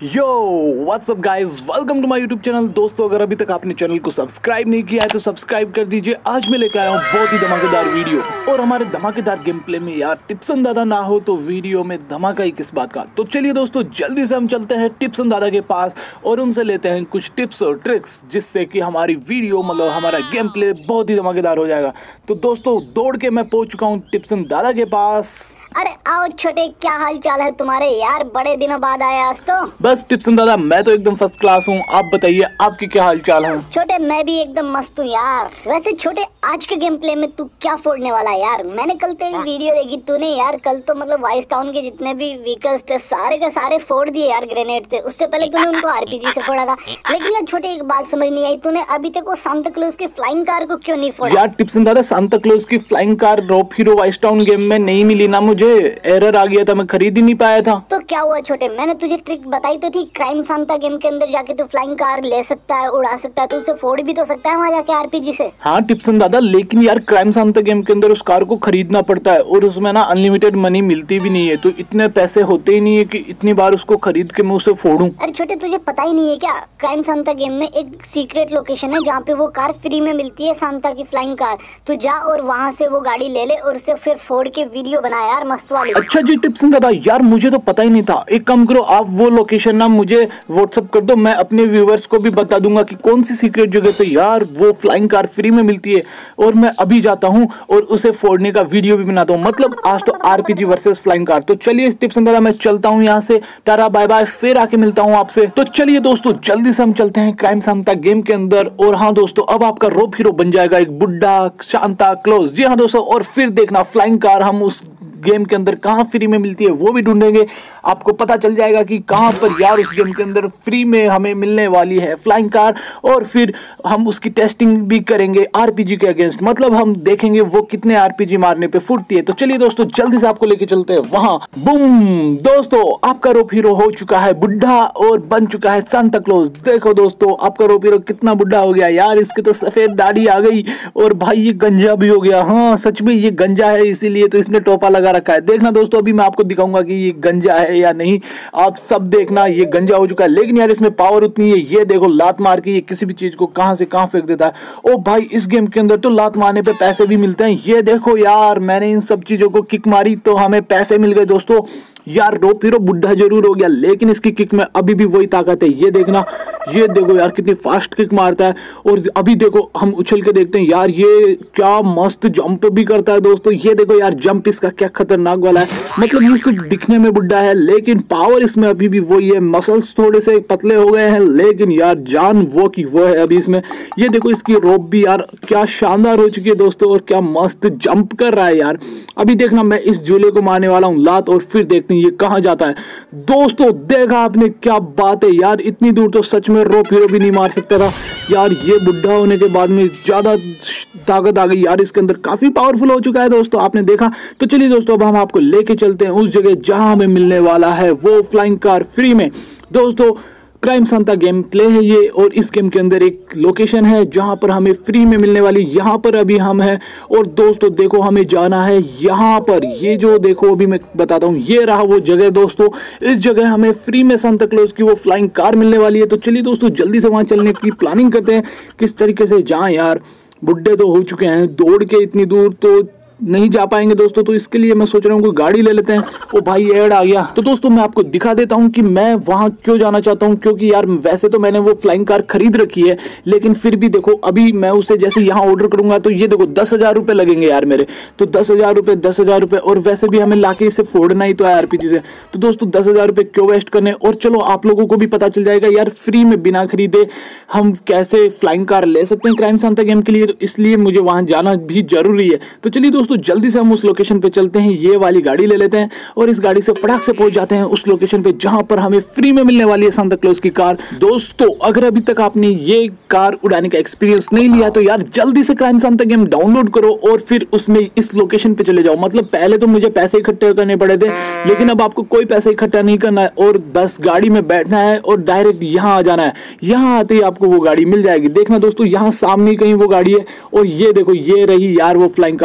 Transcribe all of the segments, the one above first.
Yo what's up guys, welcome to my YouTube channel. दोस्तों, अगर अभी तक आपने चैनल को सब्सक्राइब नहीं किया है तो सब्सक्राइब कर दीजिए। आज मैं लेकर आया हूँ बहुत ही धमाकेदार वीडियो, और हमारे धमाकेदार गेम प्ले में यार टिप्सन दादा ना हो तो वीडियो में धमाका ही किस बात का। तो चलिए दोस्तों, जल्दी से हम चलते हैं टिप्सन दादा के पास और उनसे लेते हैं कुछ टिप्स और ट्रिक्स, जिससे कि हमारी वीडियो मतलब हमारा गेम प्ले बहुत ही धमाकेदार हो जाएगा। तो दोस्तों, दौड़ के मैं पहुंच चुका हूँ टिप्सन दादा के पास। अरे आओ छोटे, क्या हाल चाल है तुम्हारे यार? बड़े दिनों बाद आए आज तो। बस टिप्सन दादा, मैं तो एकदम फर्स्ट क्लास हूँ। आप बताइए, आपके क्या हाल चाल है? छोटे, मैं भी एकदम मस्त हूँ यार। वैसे छोटे, आज के गेम प्ले में तू क्या फोड़ने वाला है यार? मैंने कल तेरी वीडियो देखी, तूने यार कल तो मतलब वाइस टाउन के जितने भी व्हीकल्स थे सारे के सारे फोड़ दिए यार ग्रेनेड से। उससे पहले तूने उनको आरपीजी से फोड़ा था। लेकिन यार छोटे, एक बात समझ नहीं आई, तूने अभी तक वो सांता क्लॉज की फ्लाइंग कार को क्यों नहीं फोड़ा? यार टिप्सन दादा, सांता क्लॉज की flying car rope hero vice town game में नहीं मिली ना मुझे, एरर आ गया था, मैं खरीद ही नहीं पाया था। तो क्या हुआ छोटे? मैंने तुझे ट्रिक बताई तो थी, क्राइम सांता गेम के अंदर जाके तू फ्लाइंग कार ले सकता है, उड़ा सकता है, तो उसे फोड़ भी तो सकता है वहाँ जाके आरपीजी से। हाँ टिप्सन दादा, लेकिन यार क्राइम सांता गेम के अंदर उस कार को खरीदना पड़ता है और उसमें ना अनलिमिटेड मनी मिलती भी नहीं है, तो इतने पैसे होते ही नहीं है कि इतनी बार उसको खरीद के मैं उसे फोड़ूं। अरे छोटे, तुझे पता ही नहीं है क्या? क्राइम सांता गेम में एक सीक्रेट लोकेशन है जहाँ पे वो कार फ्री में मिलती है, सांता की फ्लाइंग कार। तू जा और वहाँ से वो गाड़ी ले ले और उसे फिर फोड़ के वीडियो बना यार, मस्त वाली। अच्छा जी टिप्सन दादा, यार मुझे तो पता ही नहीं था। एक काम करो, आप वो लोकेशन ना मुझे व्हाट्सएप कर दो, मैं अपने व्यूवर्स को भी बता दूंगा कि कौन सी सीक्रेट जगह पे यार वो फ्लाइंग कार फ्री में मिलती है, और मैं अभी जाता हूँ और उसे फोड़ने का वीडियो भी बनाता हूँ। मतलब आज तो आरपीजी वर्सेस फ्लाइंग कार। तो चलिए टिप्सन दादा, मैं चलता हूँ यहाँ से, टाटा बाय बाय, फिर आके मिलता हूँ आपसे। तो चलिए दोस्तों, जल्दी से हम चलते हैं क्राइम सांता गेम के अंदर। और हाँ दोस्तों, अब आपका रोप हीरो बन जाएगा एक बुड्ढा सांता क्लॉज। जी हाँ दोस्तों, और फिर देखना फ्लाइंग कार हम उस गेम के अंदर कहाँ फ्री में मिलती है वो भी ढूंढेंगे। आपको पता चल जाएगा कि कहाँ पर यार उस गेम के अंदर फ्री में हमें मिलने वाली है फ्लाइंग कार, और फिर हम उसकी टेस्टिंग भी करेंगे आरपीजी के अगेंस्ट। मतलब हम देखेंगे वो कितने आरपीजी मारने पे फुटती है। तो चलिए दोस्तों, जल्दी से आपको लेके चलते हैं वहां। बूम दोस्तों, आपका रोप हीरो हो चुका है बुढ़ा और बन चुका है सांता क्लॉज। देखो दोस्तों, आपका रोप हीरो कितना बुढ़ा हो गया यार, इसके तो सफेद दाढ़ी आ गई और भाई ये गंजा भी हो गया। हाँ सच में ये गंजा है, इसीलिए तो इसने टोपा लगा रखा है। देखना दोस्तों, अभी मैं आपको दिखाऊंगा कि ये गंजा है या नहीं। आप सब देखना, ये गंजा हो चुका है, लेकिन यार इसमें पावर उतनी है। ये देखो, लात मार के ये किसी भी चीज को कहां से कहां फेंक देता है। ओ भाई, इस गेम के अंदर तो लात मारने पे पैसे भी मिलते हैं। ये देखो यार, मैंने इन सब चीजों को किक मारी तो हमें पैसे मिल गए दोस्तों। यार रोप हीरो बुढ़ा जरूर हो गया, लेकिन इसकी किक में अभी भी वही ताकत है। ये देखना, ये देखो यार कितनी फास्ट किक मारता है। और अभी देखो, हम उछल के देखते हैं यार, ये क्या मस्त जंप भी करता है दोस्तों। ये देखो यार, जंप इसका क्या खतरनाक वाला है। मतलब ये सिर्फ दिखने में बुढ़ा है, लेकिन पावर इसमें अभी भी वही है। मसल्स थोड़े से पतले हो गए हैं, लेकिन यार जान वो की वो है अभी इसमें। ये देखो, इसकी रोप भी यार क्या शानदार हो चुकी है दोस्तों, और क्या मस्त जंप कर रहा है यार। अभी देखना, मैं इस झूले को मारने वाला हूँ लात, और फिर देखते ये कहां जाता है। दोस्तों देखा आपने, क्या बात है यार, इतनी दूर तो सच में रोप हीरो भी नहीं मार सकता था यार। ये बुढ़ा होने के बाद में ज्यादा ताकत आ गई यार इसके अंदर, काफी पावरफुल हो चुका है दोस्तों, आपने देखा। तो चलिए दोस्तों, अब हम आपको लेके चलते हैं उस जगह जहां हमें मिलने वाला है वो फ्लाइंग कार फ्री में। दोस्तों, क्राइम सांता गेम प्ले है ये, और इस गेम के अंदर एक लोकेशन है जहां पर हमें फ्री में मिलने वाली, यहां पर अभी हम हैं। और दोस्तों देखो, हमें जाना है यहां पर। ये जो देखो, अभी मैं बताता हूं, ये रहा वो जगह दोस्तों। इस जगह हमें फ्री में सांता क्लॉज की वो फ्लाइंग कार मिलने वाली है। तो चलिए दोस्तों, जल्दी से वहां चलने की प्लानिंग करते हैं, किस तरीके से जाएं यार। बुढ़े तो हो चुके हैं, दौड़ के इतनी दूर तो नहीं जा पाएंगे दोस्तों, तो इसके लिए मैं सोच रहा हूँ कोई गाड़ी ले लेते हैं। ओ भाई, ऐड आ गया। तो दोस्तों, मैं आपको दिखा देता हूँ कि मैं वहां क्यों जाना चाहता हूँ, क्योंकि यार वैसे तो मैंने वो फ्लाइंग कार खरीद रखी है, लेकिन फिर भी देखो, अभी मैं उसे जैसे यहाँ ऑर्डर करूंगा तो ये देखो 10,000 रुपए लगेंगे यार मेरे। तो 10,000 रुपए, और वैसे भी हमें लाके इसे फोड़ना ही तो है आरपीजी से। तो दोस्तों 10,000 रुपए क्यों वेस्ट करने। और चलो, आप लोगों को भी पता चल जाएगा यार, फ्री में बिना खरीदे हम कैसे फ्लाइंग कार ले सकते हैं क्राइम सांता गेम के लिए। तो इसलिए मुझे वहां जाना भी जरूरी है। तो चलिए दोस्तों, जल्दी से हम उस लोकेशन पे चलते हैं, ये वाली गाड़ी ले लेते हैं और इस गाड़ी से फटाक से पहुंच जाते हैं उस लोकेशन पे जहां पर हमें फ्री में मिलने वाली है सांता क्लॉज की कार। दोस्तों, अगर अभी तक आपने ये कार उड़ाने का एक्सपीरियंस नहीं लिया तो यार जल्दी से क्राइम सांता गेम डाउनलोड करो और फिर उसमें इस लोकेशन पे चले जाओ। मतलब पहले तो मुझे पैसे इकट्ठे करने पड़े थे, लेकिन अब आपको कोई पैसे इकट्ठा नहीं करना है और बस गाड़ी में बैठना है और डायरेक्ट यहाँ आ जाना है। यहाँ आते ही आपको वो गाड़ी मिल जाएगी। देखना दोस्तों, यहाँ सामने कहीं वो गाड़ी है, और ये देखो, ये रही यार वो फ्लाइंग कार। तो दोस्तों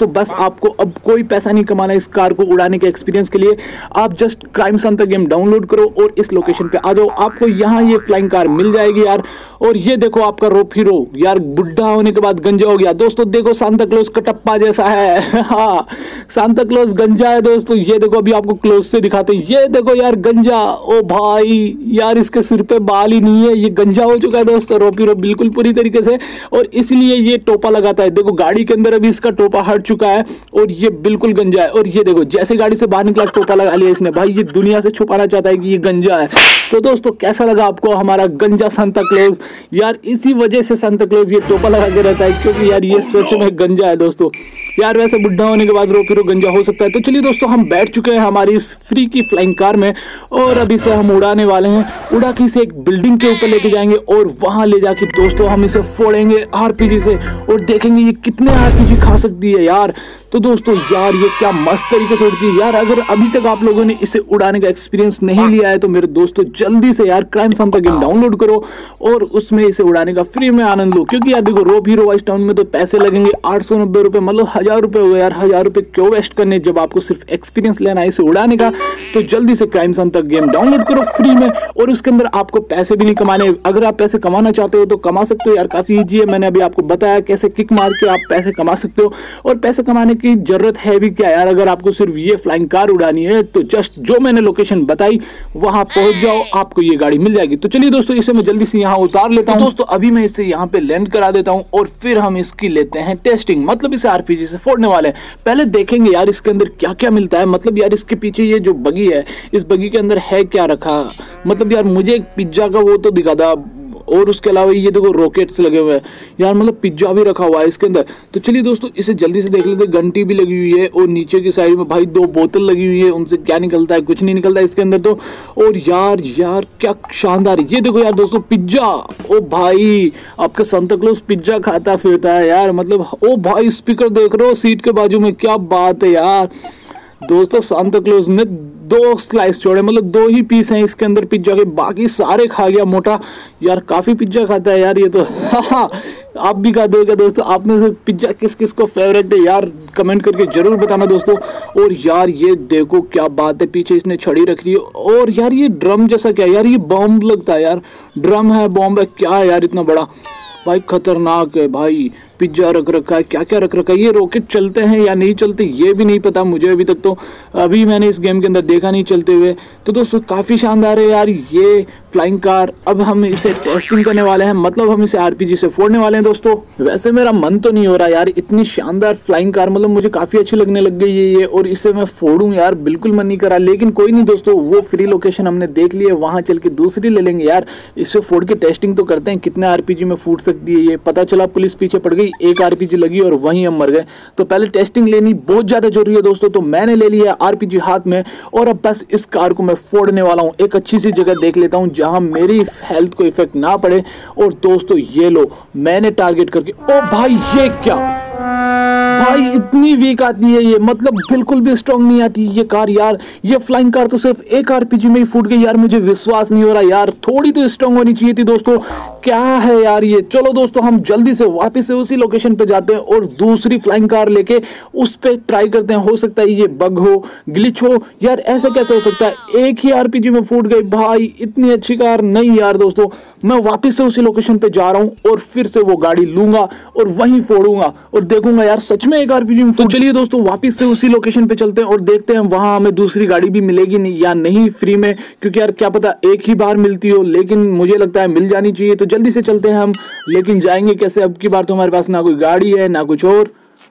दोस्तों बस आपको अब कोई पैसा नहीं कमाना इस कार को उड़ाने के एक्सपीरियंस के लिए। आप just crime Santa game download करो और इस लोकेशन पे आ जाओ, आपको यहाँ ये फ्लाइंग कार मिल जाएगी यार। और ये देखो आपका रोप हीरो यार बुढ़ा होने के बाद गंजा हो गया। दोस्तों देखो सांता क्लॉज का टप्पा जैसा है। हाँ सांता क्लॉज गंजा है दोस्तों, ये देखो अभी आपको क्लोज से दिखाते हैं, ये देखो यार गंजा। ओ भाई यार इसके सिर पे बाल ही नहीं है, ये गंजा हो चुका है दोस्तों रोप हीरो बिल्कुल पूरी तरीके से, और इसलिए ये टोपा लगाता है। देखो गाड़ी के अंदर अभी इसका टोपा हट चुका है और ये बिल्कुल गंजा है। और ये देखो जैसे गाड़ी से बाहर निकला टोपा लगा लिया इसने, भाई ये दुनिया से छुपाना चाहता है कि ये गंजा है। तो दोस्तों कैसा लगा आपको हमारा गंजा सांता क्लॉज? यार इसी वजह से सांता क्लॉज ये टोपा लगा के रहता है, क्योंकि यार ये सच में गंजा है दोस्तों। यार वैसे बुढ़ा होने के बाद रोप हीरो गंजा हो सकता है। तो चलिए दोस्तों हम बैठ चुके हैं हमारी इस फ्री की फ्लाइंग कार में और अभी से हम उड़ाने वाले हैं। उड़ा के इसे एक बिल्डिंग के ऊपर लेके जाएंगे और वहां ले जाके दोस्तों हम इसे फोड़ेंगे आरपीजी से और देखेंगे ये कितने आरपीजी खा सकती है यार। तो दोस्तों यार ये क्या मस्त तरीके से उड़ती है यार। अगर अभी तक आप लोगों ने इसे उड़ाने का एक्सपीरियंस नहीं लिया है तो मेरे दोस्तों जल्दी से यार क्राइम सांता गेम डाउनलोड करो और उसमें इसे उड़ाने का फ्री में आनंद लो। क्योंकि यार देखो रोप हीरो वाइस टाउन में तो पैसे लगेंगे 890 रुपए, मतलब 1000 रुपए हो गए यार। 1000 रुपए क्यों वेस्ट करने जब आपको सिर्फ एक्सपीरियंस लेना है इसे उड़ाने का। तो जल्दी से क्राइम सांता गेम डाउनलोड करो फ्री में, और उसके अंदर आपको पैसे भी नहीं कमाने। अगर आप पैसे कमाना चाहते हो तो कमा सकते हो यार, काफी ईजी है। मैंने अभी आपको बताया कैसे किक मार के आप पैसे कमा सकते हो। और पैसे कमाने की जरूरत है भी क्या यार, अगर आपको सिर्फ ये फ्लाइंग कार उड़ानी है तो जस्ट जो मैंने लोकेशन बताई वहां पहुंच जाओ, आपको ये गाड़ी मिल जाएगी। तो चलिए दोस्तों इसे मैं जल्दी से यहाँ उतार लेता हूँ। दोस्तों अभी मैं इसे यहाँ पे लैंड करा देता हूँ और फिर हम इसकी लेते हैं टेस्टिंग, मतलब इसे आरपीजी से फोड़ने वाले हैं। पहले देखेंगे यार इसके अंदर क्या क्या मिलता है। मतलब यार इसके पीछे ये जो बगी है, इस बगी के अंदर है क्या रखा। मतलब यार मुझे एक पिज्जा का वो तो दिखा था, और उसके अलावा ये देखो रॉकेट्स लगे हुए हैं यार, मतलब पिज्जा भी रखा हुआ है इसके अंदर। तो चलिए दोस्तों इसे जल्दी से देख लेते हैं। घंटी भी लगी हुई है और नीचे की साइड में भाई 2 बोतल लगी हुई है, उनसे क्या निकलता है, कुछ नहीं निकलता है इसके अंदर तो। और यार यार क्या शानदार, ये देखो यार दोस्तों पिज्जा। ओ भाई आपका सांता क्लॉज पिज्जा खाता फिरता है यार, मतलब ओ भाई स्पीकर देख रहे हो सीट के बाजू में, क्या बात है यार। दोस्तों सांता क्लॉज ने 2 स्लाइस छोड़े, मतलब 2 ही पीस हैं इसके अंदर पिज्जा के, बाकी सारे खा गया मोटा। यार काफी पिज्जा खाता है यार ये तो। आप भी खा दोगे दोस्तों? आपने से पिज्जा किस किस को फेवरेट है यार कमेंट करके जरूर बताना दोस्तों। और यार ये देखो क्या बात है, पीछे इसने छड़ी रख ली है। और यार ये ड्रम जैसा क्या यार, ये बॉम्ब लगता है यार, ड्रम है बॉम्ब है क्या है यार इतना बड़ा, भाई खतरनाक है भाई। पिज्जा रख रखा है, क्या क्या रख रखा है। ये रॉकेट चलते हैं या नहीं चलते ये भी नहीं पता मुझे अभी तक, तो अभी मैंने इस गेम के अंदर देखा नहीं चलते हुए। तो दोस्तों काफ़ी शानदार है यार ये फ्लाइंग कार। अब हम इसे टेस्टिंग करने वाले हैं, मतलब हम इसे आरपीजी से फोड़ने वाले हैं दोस्तों। वैसे मेरा मन तो नहीं हो रहा यार, इतनी शानदार फ्लाइंग कार मतलब मुझे काफ़ी अच्छी लगने लग गई है ये, और इसे मैं फोड़ूं यार बिल्कुल मन नहीं करा। लेकिन कोई नहीं दोस्तों, वो फ्री लोकेशन हमने देख ली है, वहाँ चल के दूसरी ले लेंगे यार। इससे फोड़ के टेस्टिंग तो करते हैं कितने आरपीजी में फूट सकती है ये। पता चला पुलिस पीछे पड़ गई, 1 आरपीजी लगी और वहीं हम मर गए। तो पहले टेस्टिंग लेनी बहुत ज्यादा जरूरी है दोस्तों। तो मैंने ले लिया आरपीजी हाथ में और अब बस इस कार को मैं फोड़ने वाला हूँ। एक अच्छी सी जगह देख लेता हूँ जहां मेरी हेल्थ को इफेक्ट ना पड़े। और दोस्तों ये लो मैंने टारगेट करके, ओ भाई ये क्या भाई, इतनी वीक आती है ये, मतलब बिल्कुल भी स्ट्रांग नहीं आती ये कार यार। ये फ्लाइंग कार तो सिर्फ 1 आरपीजी में ही फूट गई यार, मुझे विश्वास नहीं हो रहा यार। थोड़ी तो स्ट्रांग होनी चाहिए थी दोस्तों, क्या है यार ये। चलो दोस्तों हम जल्दी से वापस से उसी लोकेशन पे जाते हैं और दूसरी फ्लाइंग कार लेके उस पे ट्राई करते हैं। हो सकता है ये बग हो, ग्लिच हो यार, ऐसा कैसे हो सकता है। 1 ही आरपीजी में फूट गई भाई, इतनी अच्छी कार नहीं यार दोस्तों। मैं वापस से उसी लोकेशन पे जा रहा हूं और फिर से वो गाड़ी लूंगा और वहीं फोड़ूंगा और देखूंगा यार सच में 1 आरपीजी में। तो चलिए दोस्तों वापस से उसी लोकेशन पे चलते हैं और देखते हैं वहां हमें दूसरी गाड़ी भी मिलेगी नहीं या नहीं फ्री में, क्योंकि यार क्या पता एक ही बार मिलती हो, लेकिन मुझे लगता है मिल जानी चाहिए। तो जल्दी से चलते हैं हम, लेकिन जाएंगे कैसे? अब की बार तो हमारे पास ना कोई गाड़ी है ना कुछ और।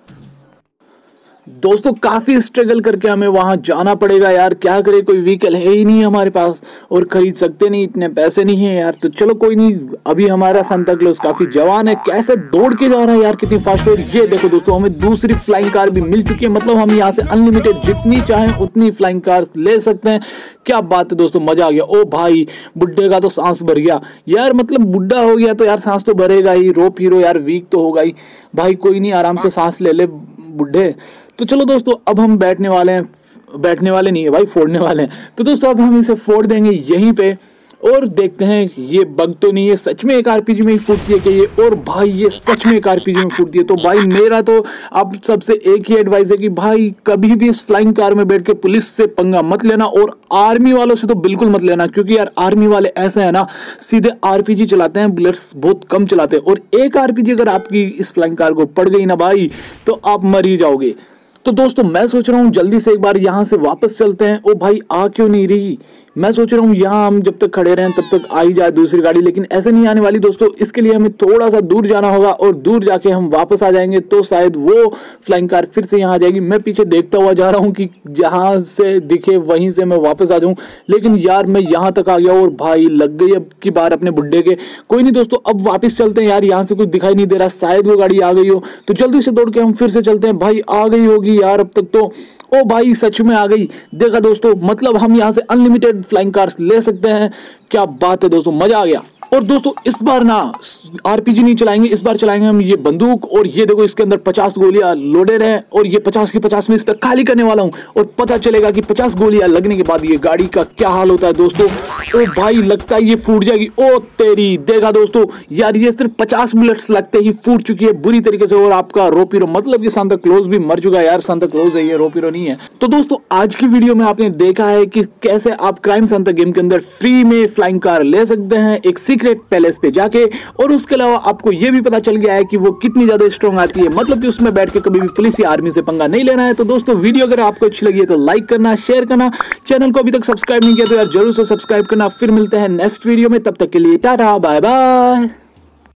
दोस्तों काफी स्ट्रगल करके हमें वहां जाना पड़ेगा यार, क्या करे, कोई व्हीकल है ही नहीं हमारे पास और खरीद सकते नहीं, इतने पैसे नहीं है यार। तो चलो कोई नहीं, अभी हमारा सांता क्लॉज काफी जवान है, कैसे दौड़ के जा रहा है यार, कितनी फास्ट। और ये देखो दोस्तों हमें दूसरी फ्लाइंग कार भी मिल चुकी है, मतलब हम यहाँ से अनलिमिटेड जितनी चाहें उतनी फ्लाइंग कार ले सकते हैं। क्या बात है दोस्तों, मजा आ गया। ओ भाई बुड्ढे का तो सांस भर गया यार, मतलब बुड्ढा हो गया तो यार सांस तो भरेगा ही। रोप हीरो यार वीक तो होगा ही भाई, कोई नहीं आराम से सांस ले ले बुड्ढे। तो चलो दोस्तों अब हम बैठने वाले हैं, बैठने वाले नहीं है भाई, फोड़ने वाले हैं। तो दोस्तों अब हम इसे फोड़ देंगे यहीं पे और देखते हैं ये बग तो नहीं है, सच में एक आरपीजी में ही फूटती है क्या ये। और भाई ये सच में एक आरपीजी में फूटती है। तो भाई मेरा तो अब सबसे एक ही एडवाइस है कि भाई कभी भी इस फ्लाइंग कार में बैठ के पुलिस से पंगा मत लेना, और आर्मी वालों से तो बिल्कुल मत लेना, क्योंकि यार आर्मी वाले ऐसे है ना, सीधे आरपीजी चलाते हैं, बुलेट्स बहुत कम चलाते हैं। और एक आरपीजी अगर आपकी इस फ्लाइंग कार को पड़ गई ना भाई, तो आप मर ही जाओगे। तो दोस्तों मैं सोच रहा हूँ जल्दी से एक बार यहाँ से वापस चलते हैं। ओ भाई आ क्यों नहीं रही, मैं सोच रहा हूँ यहाँ हम जब तक खड़े रहें तब तक आ ही जाए दूसरी गाड़ी, लेकिन ऐसे नहीं आने वाली दोस्तों। इसके लिए हमें थोड़ा सा दूर जाना होगा, और दूर जाके हम वापस आ जाएंगे तो शायद वो फ्लाइंग कार फिर से यहाँ आ जाएगी। मैं पीछे देखता हुआ जा रहा हूँ कि जहाँ से दिखे वहीं से मैं वापस आ जाऊँ, लेकिन यार मैं यहाँ तक आ गया और भाई लग गई अब की बार अपने बुड्ढे के। कोई नहीं दोस्तों, अब वापस चलते हैं यार, यहाँ से कुछ दिखाई नहीं दे रहा, शायद वो गाड़ी आ गई हो, तो जल्दी से दौड़ के हम फिर से चलते हैं। भाई आ गई होगी यार अब तक तो। ओ भाई सच में आ गई, देखा दोस्तों, मतलब हम यहाँ से अनलिमिटेड फ्लाइंग कार्स ले सकते हैं। क्या बात है दोस्तों, मजा आ गया। और दोस्तों इस बार ना आरपीजी नहीं चलाएंगे, इस बार चलाएंगे हम ये बंदूक। और ये देखो इसके अंदर 50 गोलियां लोडेड हैं, और ये 50 की 50 में इस पर खाली करने वाला हूं, और पता चलेगा कि 50 गोलियां लगने के बाद ये गाड़ी का क्या हाल होता है दोस्तों। ओ भाई लगता है ये फूट जाएगी। ओ तेरी, देखा दोस्तों यार ये सिर्फ 50 बुलेट्स लगते ही फूट चुकी है बुरी तरीके से। और आपका रोपीरो, मतलब कि सांता क्लॉज भी मर चुका है यार, सांता क्लॉज है ये, रोपीरो नहीं है। तो दोस्तों आज की वीडियो में आपने देखा है कि कैसे आप क्राइम सांता गेम के अंदर फ्री में फ्लाइंग कार ले सकते हैं एक सीक्रेट पैलेस पे जाके। और उसके अलावा आपको यह भी पता चल गया है कि वो कितनी ज्यादा स्ट्रॉन्ग आती है, मतलब कि उसमें बैठ के कभी भी पुलिस या आर्मी से पंगा नहीं लेना है। तो दोस्तों वीडियो अगर आपको अच्छी लगी है तो लाइक करना, शेयर करना, चैनल को अभी तक सब्सक्राइब नहीं किया तो यार जरूर से सब्सक्राइब करना। फिर मिलते हैं नेक्स्ट वीडियो में, तब तक के लिए टाटा बाय बाय।